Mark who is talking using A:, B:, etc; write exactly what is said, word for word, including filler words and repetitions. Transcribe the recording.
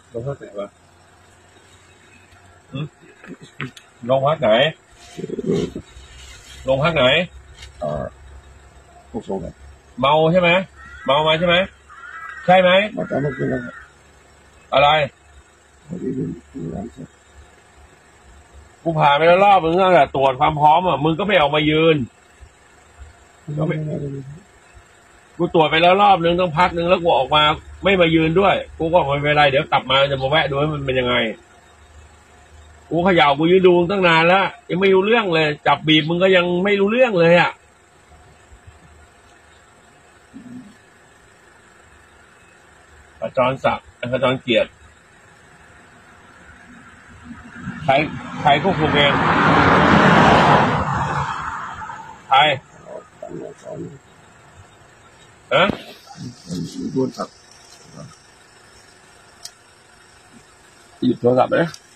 A: โรงพักไหนวะโรงพักไหนโรงพักไหน
B: เออพวกโซ่กัน
A: เมาใช่ไหมเมามาใช่ไหมใช่ไหม
B: มาตามมากินแล้ว
A: อะไรกูผ่านไปแล้วรอบมึงตั้งแต่ตรวจความพร้อมอ่ะมึงก็ไม่ออกมายืนก็ไม่กูตรวจไปแล้วรอบนึงต้องพักนึงแล้วกูออกมาไม่มายืนด้วยกูก็ไม่เป็นไรเดี๋ยวกลับมาจะมาแวะดูว่ามันเป็นยังไงกูเขย่ากูยืนดูตั้งนานแล้วยังไม่รู้เรื่องเลยจับบีบมึงก็ยังไม่รู้เรื่องเลยอ่ะขจรศักดิ์ขจรเกียรติใครใครควบคุมเองใครฮะ
B: โดนตัด
A: หยิบโทรศัพท์ไปเลย